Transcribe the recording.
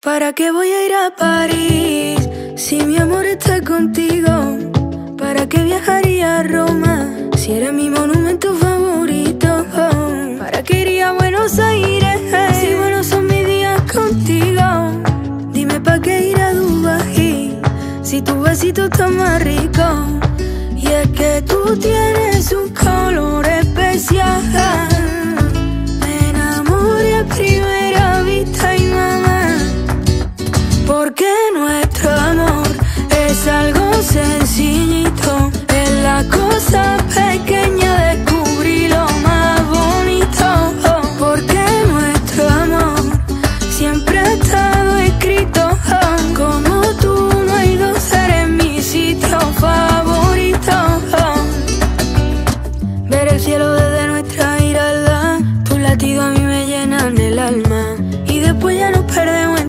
¿Para qué voy a ir a París si mi amor está contigo? ¿Para qué viajaría a Roma si eres mi monumento favorito? ¿Para qué iría a Buenos Aires si buenos son mis días contigo? Dime ¿para qué ir a Dubái si tu besito está más rico? Y es que tú tienes un color especial.